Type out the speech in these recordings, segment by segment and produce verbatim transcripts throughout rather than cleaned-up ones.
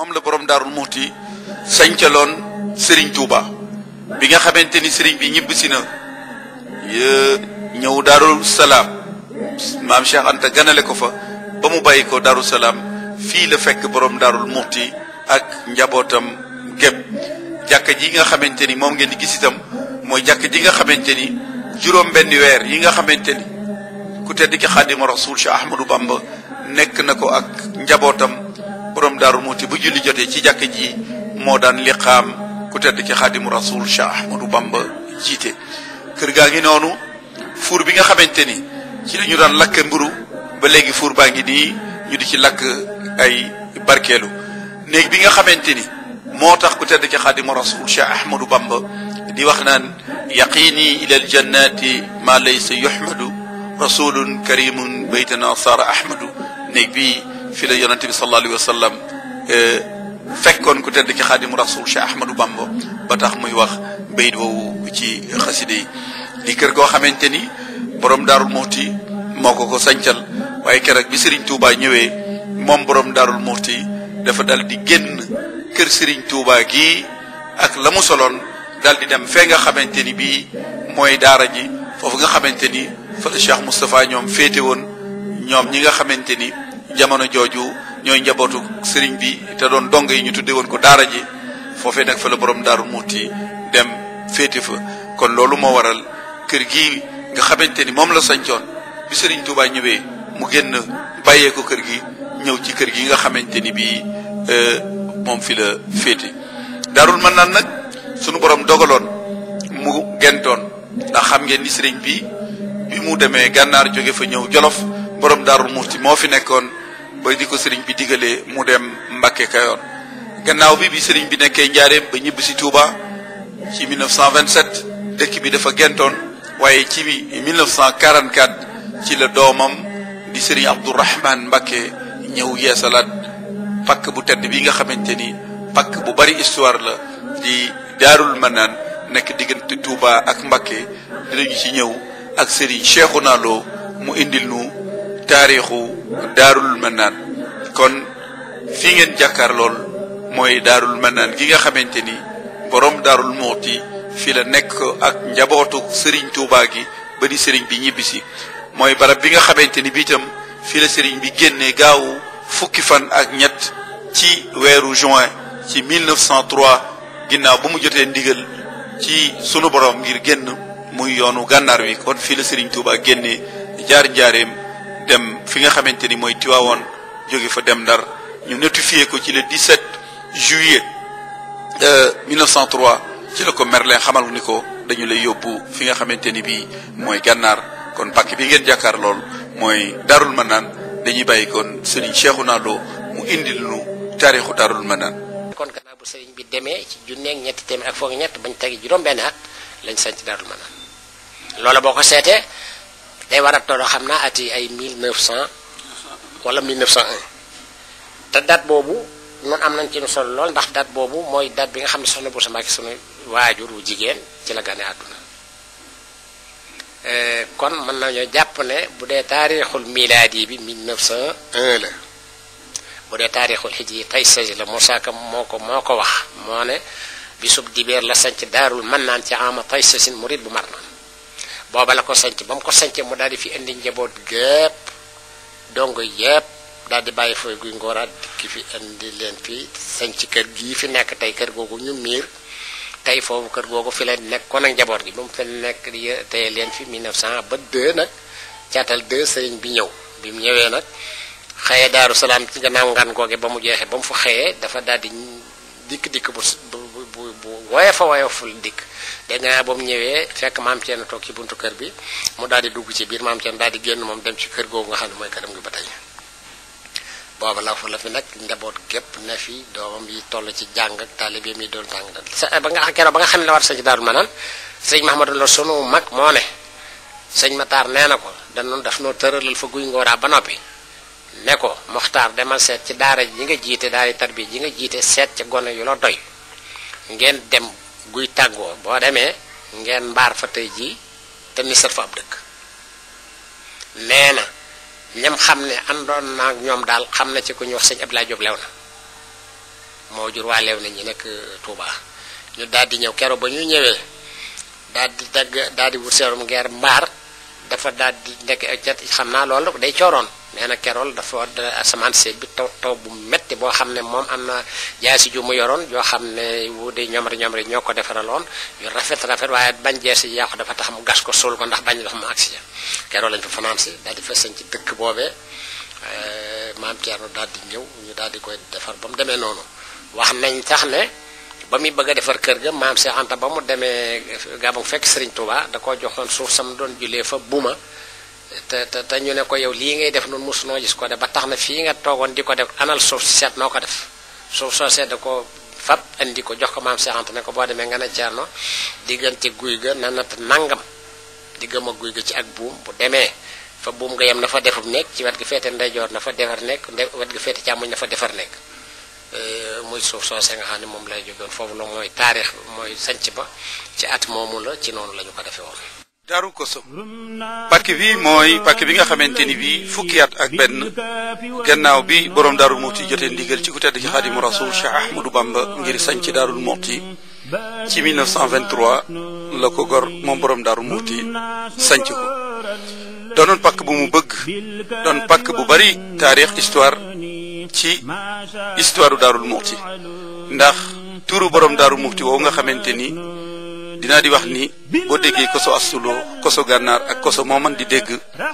moom la borom Daarul Muxti sañcaloon Serigne Touba bi nga xamante ni Serigne bi ñibbisi na ñëw Daarul Salaam maam Cheikh Anta ganale ko fa ba mu bàyyi ko Daarul Salaam fii la fekk borom Daarul Muxti ak njabootam gépp jàkka ji nga xamante ni moom ngeen di gis itam mooy jàkka ji nga xamante ni juróom benn weer yi nga xamante ni ku tedd ki Xaadimu Rasuul Cheikh Ahmadou Bamba nekk na ko ak njabootam borom Daarul Muxti bu julli jotee ci jàkka ji moo daan liqaam ku tedd ki Xaadimu Rasuul Cheikh Ahmadou Bamba jiite kër gaa ngi noonu fuur bi nga xamante ni ci la ñu daan lakk mburu ba léegi fuur baa ngi nii ñu di ci lakk ay barkeelu néeg bi nga xamante ni moo tax ku tedd ki Xaadimu Rasuul Cheikh Ahmadou Bamba di wax naan yaqini ila aljannati ma laysa yuhmadu rasulun karimun baytana sara ahmadu néeg bi fi la yonente bi sallallahu alayhi wa sallam fekkoon ku tedd ki Xaadimu Rasuul Cheikh Ahmadou Bamba ba tax muy wax bayit woowu ci xaside yi di kër goo xamante ni borom Daarul Muxti moo ko ko sancal waaye keroog bi Serigne Touba ñëwee moom borom Daarul Muxti dafa dal di génn kër Serigne Touba gi ak la mu soloon dal di dem fee nga xamante ni bii mooy daara ji foofu nga xamante ni fa la Cheikh Moustapha ñoom féete woon ñoom ñi nga xamante ni jamono jooju ñooy njabootu Serigne bi te doon dong yi ñu tudde woon ko daara ji foofee nag fa la borom Daarul Muxti dem féete fa kon loolu moo waral kër gi nga xamante ni moom la sañcoon bi Serigne Touba ñëwee mu génn bàyyee ko kër gi ñëw ci kër gi nga xamante ni bii moom fi la féete Daarul Manaan nag sunu borom dogaloon mu gentoon ndax xam ngeen ni Serigne bi bi mu demee gànnaar jóge fa ñëw Jolof borom Daarul Muxti moo fi nekkoon ba di ko Serigne bi digalee mu dem Mbàkke Kayoor gannaaw bi bi Serigne bi nekkee njaareem ba ñibbi si Touba ci mille neuf cent vingt-sept dëkk bi dafa gentoon waaye ci mille neuf cent quarante-quatre ci la doomam di Serigne Abdourahman Mbàkke ñëw yeesalaat pakk bu tedd bi nga xamante ni pakk bu bari histoire la di Daarul Manaan nekk diggante Touba ak Mbàkke dinañu ci ñëw ak Serigne Cheikhouna Lo mu indil nu taarixu Daarul Manaan kon fii ngeen jàkkaar lool mooy Daarul Manaan gi nga xamante ni borom Daarul Muxti fii la nekk ak njabootu Serigne Touba gi ba di Serigne bi ñibbisi mooy barab bi nga xamante ni bii tam fii la Serigne bi génnee gaawu fukki fan ak ñett ci weeru juin ci mille neuf cent trois ginnaaw ba mu jotee ndigal ci sunu borom ngir génn muy yoonu gànnaar wi kon fii la Serigne Touba génnee jaar njaareem dem fi nga xamante ni mooy Tiwaawoon jóge fa dem Ndar ñu notifié ko ci le dix-sept juillet mille neuf cent trois ci la ko Merlin xamal ni ko dañu lay yóbbu fi nga xamante ni bii mooy gànnaar kon pàkk bi ngeen jàkkaar lool mooy Daarul Manaan dañuy bàyyi kon Serigne Cheikhouna Lo mu indil nu taarixu Daarul Manaan kon gannaaw bu Serigne bi demee ci junneeg ñetti téeméer ak foog ñett bañ tegi juróom-benn at lañ sanc Daarul Manaan loola boo ko seetee day war a tolloo xam naa at yi ay mille neuf cent wala mille neuf cent un te date boobu noonu am nañ ci nu solo lool ndax date boobu mooy date bi nga xam ne soxna Bousso Mbacké sunu waajur wu jigéen ci la gane àdduna kon mën nañoo jàpp ne bu dee taarixul milaadi bi mille neuf cent un la bu dee taarixul hijri tay saji la Moussa Ka moo ko moo ko wax moo ne bisub dibeer la sanc Daarul Manaan ci ama tay sasin murid bu mar naan booba la ko sanc ba mu ko sancee mu daal di fi indi njaboot gépp dongo yépp daal di bàyyi fooy guy ngooraat dikki fi indi leen fi sanc kër gii fi nekk tey kër googu ñu miir tey foofu kër googu fi leen nekk kon ak njaboot gi ba mu fi nekk tey leen fi mille neuf cent ba deux nag caatal deux sëriñ bi ñëw bi mu ñëwee nag xëyee Daaru Salaam ci gannaaw ngan googe ba mu jeexee ba mu fa xëyee dafa daal di dikk dikk bu bu bu bu woyof a woyoful dikk dégg naa ba mu ñëwee fekk maam Thierno toog ci buntu kër bi mu daal di dugg ci biir maam Thierno daal di génn moom dem ci kër googu nga xam ne mooy këram gi ba tey booba la fa la fi nag njaboot gépp ne fi doomam yi toll ci jàng ak taalibeem yi doon jàng da ba nga keroog ba nga xam ne la war sañ ci Daarul Manaan sëñ Mahamadou Lo sunu mag moo ne sëñ Matar nee na ko danoon daf noo tëralal fa guy ngooraa ba noppi ne ko Moxtaar demal seet ci daara ji nga jiite daara tarbiya ji nga jiite seet ca gone yu la doy ngeen dem guy tàggoo boo demee ngeen mbaar fa tey ji te nisar fa ab dëkk nee na ñam xam ne àndoon naa ak ñoom daal xam na ci ku ñu wax sëñ Abdoulaye Diop lew na moo jur waa leew nañ ñi nekk Touba ñu daal di ñëw keroog ba ñu ñëwee daal di dagg daal di wut seerum ngeer mbaar dafa daal di nekk xam naa loolu day cooroon nee na kerool dafa asamaan seeg bi taw taw bu metti boo xam ne moom am na jaasi ju mu yoroon yoo xam ne wu di ñomri ñomri ñoo ko defaraloon yu rafet rafet waaye bañ jeesi yàqu dafa tax mu gas ko suul ko ndax bañ ndox mu agsi kerool lañ fa fanaan si daal di fa sëñ ci dëkk boobee maam Thierno daal di ñëw ñu daal di koy defar ba mu demee noonu wax nañ tax ne ba muy bëgg a defar kër ga maam Cheikh Anta ba mu demee Gabon fekk Serigne Touba da koo joxoon suuf sam doon julee fa buuma te te te ñu ne ko yow lii ngay def noonu mosunoo gis ko def ba tax na fii nga toogoon di ko def anal suuf si seet noo ko def suuf soo seet da ko fab andi ko jox ko maam Cheikh Anta ne ko boo demee nga ne Thierno diggante guy ga na natt nangam diggam ak guy ga ci ak buum bu demee fa buum nga yem na fa defum nekk ci wet gi féete ndeyjoor na fa defar nekk wet gi féete càmmoñ na fa defar nekk muy suuf soo see nga xam ne moom lay jógoon foofu la mooy taarix mooy sanc ba ci at moomu la ci noonu la ñu ko defee woon. Daaru Koso pàkk bi mooy pàkk bi nga xamante ni bii fukki at ak benn gannaaw bi borom Daarul Muxti jotee ndigal ci ku tedd ci Xaadimu Rasuul Cheikh Ahmadou Bamba ngir sanc Daarul Muxti ci mille neuf cent vingt-trois la ko gor moom borom Daarul Muxti sanc ko doonoon pàkk bu mu bëgg doon pàkk bu bari taarix histoire ci histoire Daarul Muxti ndax turu borom Daarul Muxti woowu nga xamante ni dinaa di wax ni boo déggee koso astuloo koso gànnaar ak koso moo man di dégg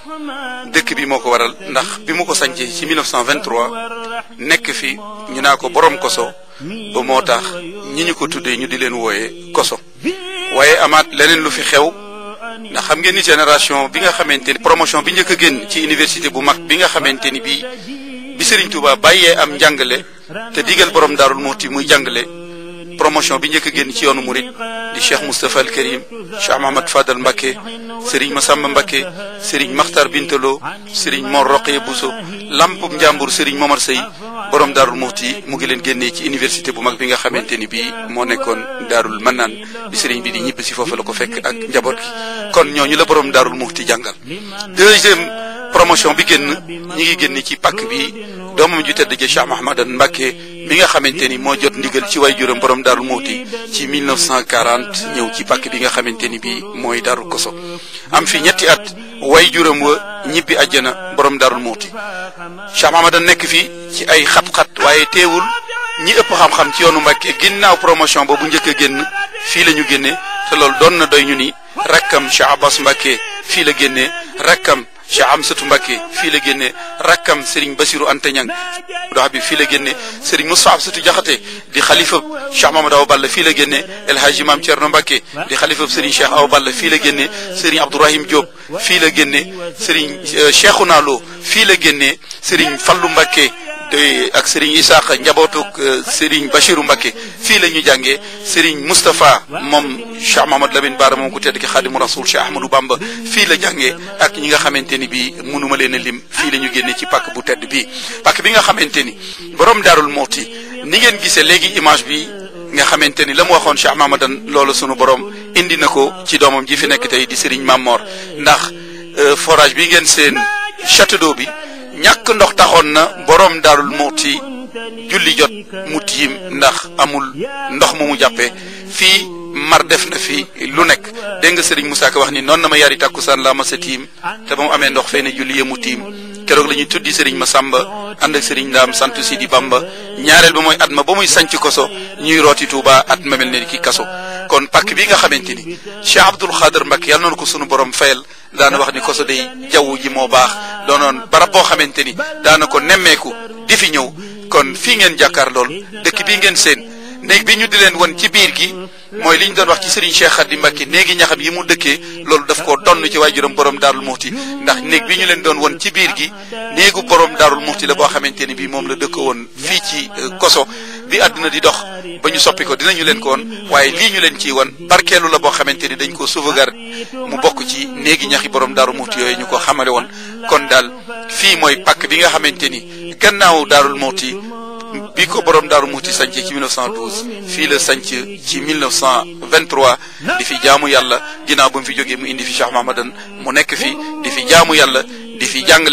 dëkk bi moo ko waral ndax bi mu ko sancee ci mille neuf cent vingt-trois nekk fi ñu naa ko borom koso ba moo tax ñi ñu ko tuddee ñu di leen wooyee koso waaye amaat leneen lu fi xew ndax xam ngeen ni génération bi nga xamante ni promotion bi njëkk a génn ci université bu mag bi nga xamante ni bii bi Serigne Touba bàyyee am njàngale te digal borom Daarul Muxti muy jàngale promotion bi njëkk a génn ci yoonu murid di Cheikh Moustapha al Karim Cheikh Mahamad Fadal Mbacké Serigne Massamba Mbacké Serigne Makhtar Bintalo Serigne Mor Roqeye Bousso Lampub Njàmbur Serigne Momar Sey borom Daarul Muxti mu ngi leen génnee ci université bu mag bi nga xamante ni bii moo nekkoon Daarul Mannaan bi Serigne bi di ñibbi si foofu la ko fekk ak njaboot gi kon ñooñu la borom Daarul Muxti jàngal. deuxième promotion bi génn ñi ngi génn ci pàkk bi doomam ju tedd ja Cheikh Mahamadan Mbacké mi nga xamante ni moo jot ndigal ci way juróom borom Daarul Muxti ci mille neuf cent quarante ñëw ci pàkk bi nga xamante ni bii mooy Daaru Koso am fi ñetti at way juróom wa ñibbi àjjana borom Daarul Muxti Cheikh Mahamadan nekk fi ci ay xat-xat waaye teewul ñi ëpp xam-xam ci yoonu Mbacké ginnaaw promotion boobu njëkk a génn fii la ñu génne te loolu doon na doy ñu ni rakkam Cheikh Abbas Mbacké fii la génnee rakkam Cheikh Amsatou Mbacké fii la génne rakkam Serigne Bassirou Anta Niang do Habib fii la génne Serigne Moussa Absatou Diakhaté di xalifa Cheikh Mamadou Awa Balla fii la génne El Hadji Mame Thierno Mbacké di xalifa Serigne Cheikh Awa Balla fii la génne Serigne Abdourahim Diop fii la génne Serigne Cheikhouna Lo fii la génne Serigne Fallou Mbacké de ak Serigne Isaaqa njabootuk Serigne Bachirou Mbacké fii la ñu jàngee Serigne Moustapha moom Cheikh Mahamad Lamine Bara moom ku tedd ki Xaadimu Rasuul Cheikh Ahmadou Bamba fii la jàngee ak ñi nga xamante ni bii mënuma leen a lim fii la ñu génne ci pàkk bu tedd bii pàkk bi nga xamante ni borom Daarul Muxti ni ngeen gisee léegi image bi nga xamante ni la mu waxoon Cheikh Mahamadan loolu sunu borom indi na ko ci doomam ji fi nekk tey di Serigne Mamor ndax forage bi ngeen seen château d'eau bi ñàkk ndox taxoon na borom Daarul Muxti julli jot mu tiim ndax amul ndox mu mu jàppee fii mar def na fi lu nekk dégg nga Serigne Moussa Ka wax ni noonu na ma yari takkusaan laa ma sa tiim te ba mu amee ndox fee ne julli yemu tiim keroog la ñuy tuddi Serigne Massamba ànd ak Serigne Ndaam sant Sidi Bamba ñaareel ba mooy at ma ba muy sanc koso ñuy rooti Touba at ma mel ne ki kaso kon pàkk bi nga xamante ni Cheikh Abdoul Khader Mbacké yàlla noonu ko sunu borom fayal daana wax ni koso day jaww ji moo baax doonoon barab boo xamante ni daana ko nemmeeku di fi ñëw kon fii ngeen jàkkaar lool dëkk bii ngeen seen néeg bi ñu di leen won ci biir gi mooy li ñu doon wax ci Serigne Cheikh Khady Mbacké néegi ñaxam yi mu dëkkee loolu daf koo donn ci waajuram borom Daarul Muxti ndax néeg bi ñu leen doon won ci biir gi néegu borom Daarul Muxti la boo xamante ni bii moom la dëkk woon fii ci koso bi àdduna di dox ba ñu soppi ko dinañu leen ko woon waaye lii ñu leen ciy won barkeelu la boo xamante ni dañ ko sauvegarde mu bokk ci néegi ñaxi borom Daarul Muxti yooyu ñu ko xamale woon kon daal fii mooy pàkk bi nga xamante ni gannaaw Daarul Muxti bi ko borom Daarul Muxti sanc ci mille neuf cent douze fii la sanc ci mille neuf cent vingt-trois di fi jaamu yàlla ginnaaw ba mu fi jógee mu indi fi Cheikh Mahamadan mu nekk fi di fi jaamu yàlla di fi jàngale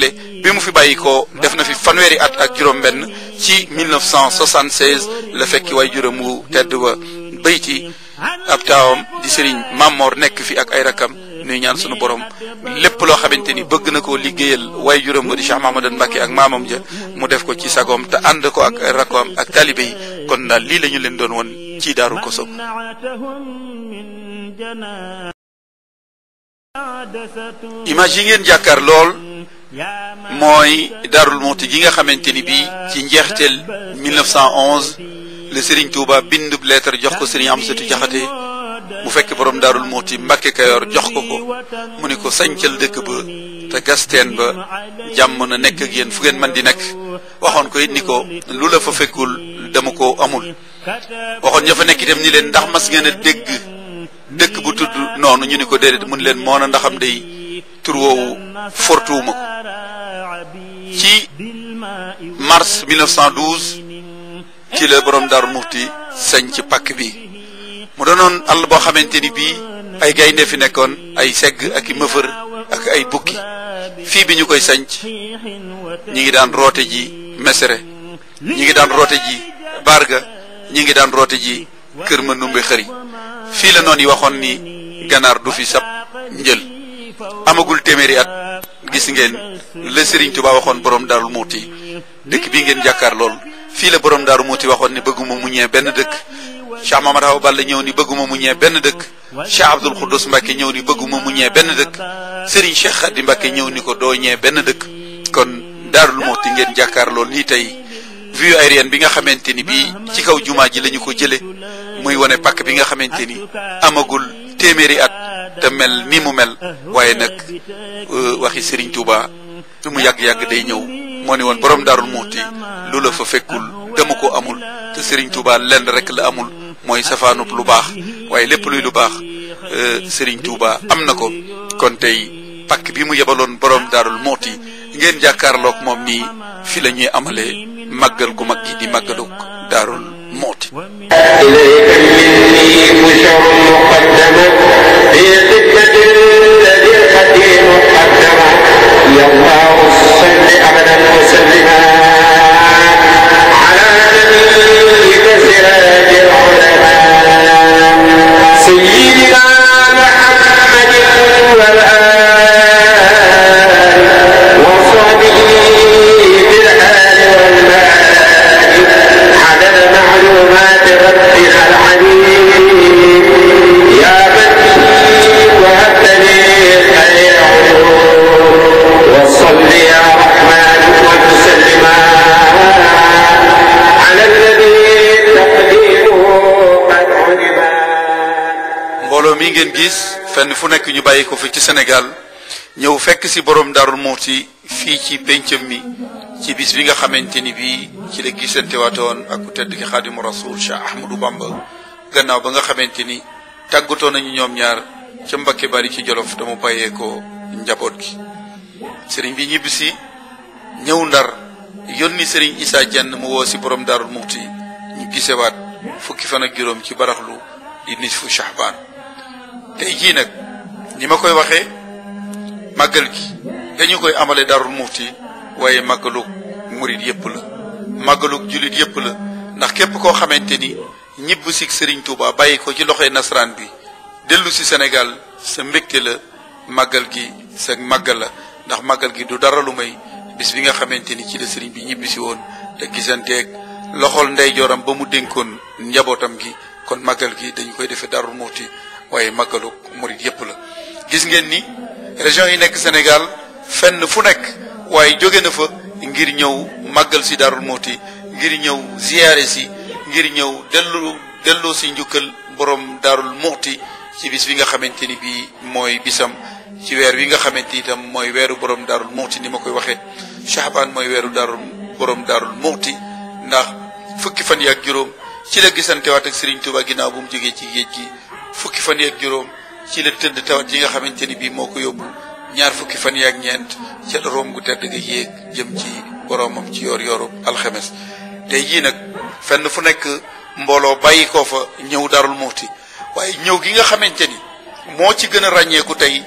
bi mu fi bàyyi ko def na fi fanweeri at ak juróom-benn ci mille neuf cent soixante-seize la fekki way juróom wu tedd ba bayti ab taawam di Serigne Mamor nekk fi ak ay rakam nuy ñaan sunu borom lépp loo xamante ni bëgg na koo liggéeyal way juróom ba di Cheikh Mahamadan Mbacké ak maamam ja mu def ko ci sagoom te ànd ko ak ay rakoom ak talibe yi kon daal lii la ñu leen doon woon ci Daaru Koso. image yi ngeen jàkkaar lool mooy Daarul Muxti gi nga xamante ni bii ci njeexteel mille neuf cent onze le Serigne Touba bind lettre jox ko Serigne Amsatou Diakhaté bu fekk borom Daarul Muxti Mbacké Kayoor jox ko ko mu ni ko sañcal dëkk ba te gasteen ba jàmm na nekk ak yéen fu ngeen mën di nekk waxoon ko it ni ko lu la fa fekkul dama ko amul waxoon ña fa nekk itam ni leen ndax mas ngeen a dégg dëkk bu tudd noonu ñu ni ko déedéet mun leen moo na ndaxam day tur woowu fortuuma ko ci mars mille neuf cent douze ci la borom Daaru Muxti sañ ci pakk bi mu doonoon àll boo xamante ni bii ay gaynde fi nekkoon ay segg ak i mëfër ak ay bukki fii bi ñu koy sañc ñi ngi daan roote ji mesere ñi ngi daan roote ji barga ñi ngi daan roote ji kër ma numbe xëri fii la noonu yi waxoon ni ganaar du fi sab njël amagul téeméeri at gis ngeen la Serigne Touba waxoon borom Daaru Muxti dëkk bii ngeen jàkkaar lool fii la borom Daaru Muxti waxoon ni bëgguma mu ñee benn dëkk Cheikh Mamadou Awa Balla ñëw ni bëgguma mu ñee benn dëkk Cheikh Abdoul Khoudous Mbacké ñëw ni bëgguma mu ñee benn dëkk Serigne Cheikh Khady Mbacké ñëw ni ko doo ñee benn dëkk kon Daarul Muxti ngeen jàkkaar lool nii tey vue aérienne bi nga xamante ni bii ci kaw jumaa ji la ñu ko jële muy wane pàkk bi nga xamante ni amagul téeméeri at te mel ni mu mel waaye nag waxi Serigne Touba lu mu yàgg-yàgg day ñëw moo ni woon borom Daarul Muxti lu la fa fekkul dama ko amul te Serigne Touba lenn rek la amul mooy safaanub lu baax waaye lépp luy lu baax Serigne Touba am na ko kon tey pàkk bi mu yebaloon borom Daarul Muxti ngeen jàkkaarloog moom nii fi la ñuy amalee màggal gu mag gi di màggalug Daarul Muxti. ilayka minni busharun muqaddama fi xidmati alladi alxadim qaddama ya allahu salli abadan wa sallima ala nabiyyika siraji alulama sayyidina muhammadin wal ali wa sahbihi bil ali wal mali adad ma'lumat rabbina al-alim ya bani wa habtani khayr ulum wa salli ya rahman wa sallima ala alladhi taqdimuhu qad ulima. mbooloo mi ngeen gis fenn fu nekk ñu bàyyi ko fi ci Sénégal ñëw fekk si borom Daarul Muxti fii ci pencam mi ci bis bi nga xamante ni bii ci la gisante waatoon ak ku tedd ki Xaadimu Rasuul Cheikh Ahmadou Bamba gannaaw ba nga xamante ni tàggatoo nañu ñoom ñaar ca Mbakke Bari ci Jolof dama bàyyee ko njaboot gi sëriñ bi ñibbi si ñëw Ndar yónni sëriñ Issa Dieng mu woo si borom Daarul Muxti ñu gisewaat fukki fan ak juróom ci baraxlu di nisfu Shahbaan tey jii nag ni ma koy waxee màggal gi dañu koy amale Daarul Muxti waaye màggalug murit yëpp la màggalug jullit yëpp la ndax képp koo xamante ni ñibb si Serigne Touba bàyyi ko ci loxoy nasaraan bi dellu si Sénégal sa mbégte la màggal gi sa màggal la ndax màggal gi du dara lu may bis bi nga xamante ni ci la Serigne bi ñibbi si woon te gisanteeg loxol ndeyjooram ba mu dénkoon njabootam gi kon màggal gi dañu koy defee Daarul Muxti waaye màggalug murit yëpp la. gis ngeen ni région yi nekk Sénégal fenn fu nekk waaye jóge na fa ngir ñëw màggal si Daarul Muxti ngir ñëw ziyaare si ngir ñëw dellu delloo si njukkal borom Daarul Muxti ci bis bi nga xamante ni bii mooy bisam ci weer wi nga xamante itam mooy weeru borom Daarul Muxti ni ma koy waxee Shahbaan mooy weeru daarul borom Daarul Muxti ndax fukki fan yi ak juróom ci la gisantewaat ak Serigne Touba ginnaaw bu mu jógee ci géej gi fukki fan yi ak juróom ci la tëdd tawat yi nga xamante ni bii moo ko yóbbu ñaar fukki fan yi ak ñeent ca la room gu tedd ga yéeg jëm ci boromam ci yoor yooru alxames tey jii nag fenn fu nekk mbooloo bàyyi koo fa ñëw Daarul Muxti waaye ñëw gi nga xamante ni moo ci gën a ràññeeku tey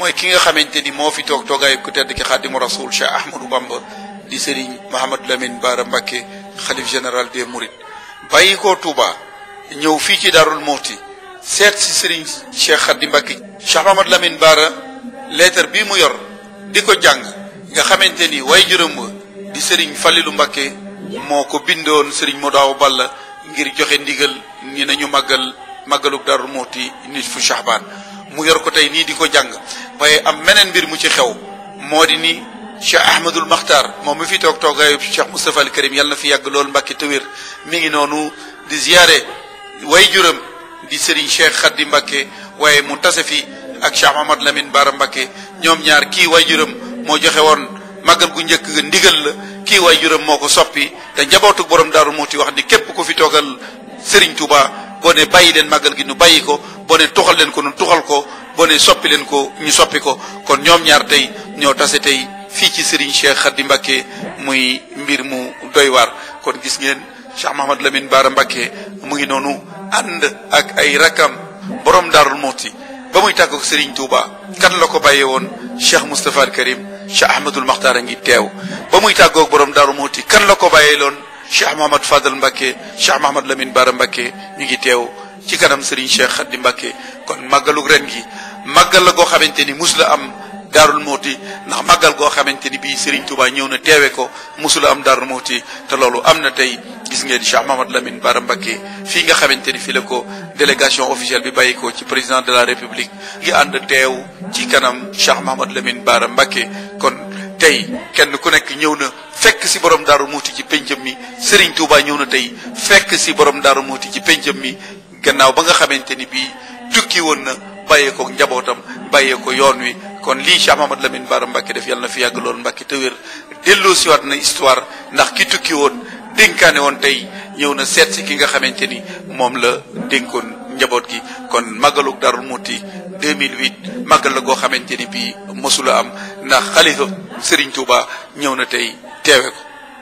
mooy ki nga xamante ni moo fi toog toogaayu ku tedd ki Xaadimu Rasul Cheikh Ahmadou Bamba di Serigne Mouhamadou Lamine Bara Mbacké xalif général des Mourides bàyyi ko Touba ñëw fii ci Darou Mouhty seet si Serigne Cheikh Khady Mbacké Cheikh Mouhamadou Lamine Bara lettre bii mu yor di ko jàng nga xamante ni way juróom di Serigne Falilou Mbacké moo ko bindoon Serigne Modaw Balla ngir joxe ndigal ni nañu màggal màggaluk Darou Mouhty nisfu Shahban mu yor ko tey nii di ko jàng waaye am meneen mbir mu ci xew moo di ni Cheikh Ahmadul Makhtar moom mi fi toog toogaayu Cheikh Moustapha al Karim yàlla na fi yàgg lool Mbacké te wér mi ngi noonu di ziyaare way juróom di Serigne Cheikh Khady Mbacké waaye mu tase fi ak Cheikh Mouhamadou Lamine Bara Mbacké ñoom ñaar kii way juróom moo joxe woon màggal gu njëkk ga ndigal la kii way juróom moo ko soppi te njabootu borom Darou Mouhty wax ni képp ku fi toogal Serigne Touba boo ne bàyyi leen màggal gi nu bàyyi ko boo ne tuxal leen ko nu tuxal ko boo ne soppi leen ko ñu soppi ko kon ñoom ñaar tey ñoo tase tey fii ci Serigne Cheikh Khady Mbacké muy mbir mu doy waar kon gis ngeen Cheikh Mouhamadou Lamine Bara Mbacké mu ngi noonu ànd ak ay rakam borom Darou Mouhty ba muy tàggoog Serigne Touba kan la ko bàyyee woon Cheikh Moustapha al Karim Cheikh Ahmadul Makhtar a ngi teew ba muy tàggoog borom Darou Mouhty kan la ko bàyyee loon Cheikh Mouhamad Fadal Mbacké Cheikh Mouhamadou Lamine Bara Mbacké ñu ngi teew ci kanam Serigne Cheikh Khady Mbacké kon màggalug ren gi màggal la goo xamante ni mus la am Darou Mouhty ndax màggal goo xamante ni bii Serigne Touba ñëw na teewe ko musula am Darou Mouhty te loolu am na tey gis ngeen Cheikh Mouhamadou Lamine Bara Mbacké fii nga xamante ni fii la ko délégation officielle bi bàyyi ko ci président de la république ngi ànd teew ci kanam Cheikh Mouhamadou Lamine Bara Mbacké kon tey kenn ku nekk ñëw na fekk si borom Darou Mouhty ci pencam mi Serigne Touba ñëw na tey fekk si borom Darou Mouhty ci pencam mi gannaaw ba nga xamante ni bii tukki woon na bàyyee ko njabootam bàyyee ko yoon wi kon lii Cheikh Mouhamadou Lamine Bara Mbacké def yàlla na fi yàgg lool Mbacké te wér delloo siwaat na histoire ndax ki tukki woon dénkaane woon tey ñëw na seet si ki nga xamante ni moom la dénkoon njaboot gi kon màggalug Darou Mouhty deux mille huit màggal la goo xamante ni bii mosula am ndax xalifa Serigne Touba ñëw na tey teewe ko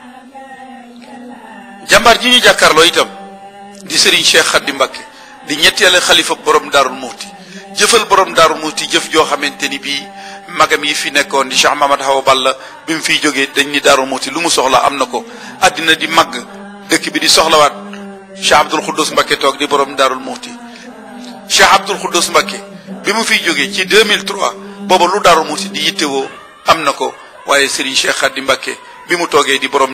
jàmbaar ji ñu jàkkaarloo itam di Serigne Cheikh Khady Mbacké di ñetteelu xalifa borom Darou Mouhty jëfal borom Darou Mouhty jëf joo xamante ni bii magam yi fi nekkoon di Cheikh Mamadou Hawa Balla bi mu fiy jógee dañ ni Darou Mouhty lu mu soxla am na ko àddina di màgg dëkk bi di soxlawaat Cheikh Abdoul Khoudous Mbacké toog di borom Darou Mouhty Cheikh Abdoul Khoudous Mbacké bi mu fiy jógee ci deux mille trois booba lu Darou Mouhty di yittewoo am na ko waaye Serigne Cheikh Khady Mbacké bi mu toogee di borom